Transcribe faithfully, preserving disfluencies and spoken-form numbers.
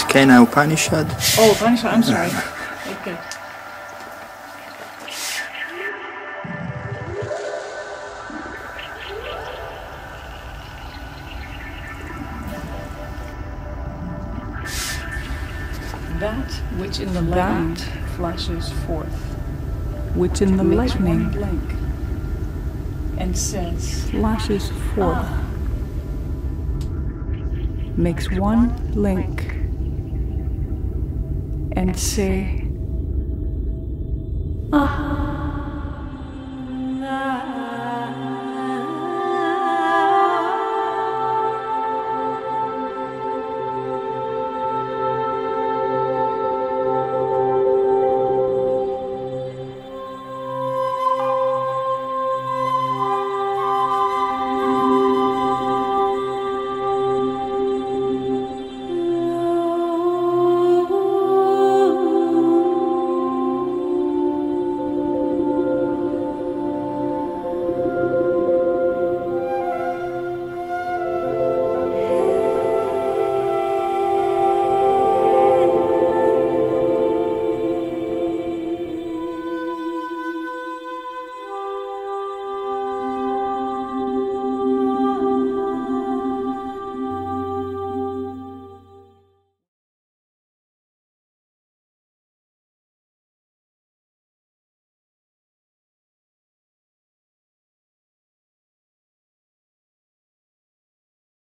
Kena Upanishad. Oh, Upanishad, I'm sorry. Okay. That which in the lightning flashes forth, which in the makes lightning one blink, and says, flashes forth, ah, makes one blink, and say, ah.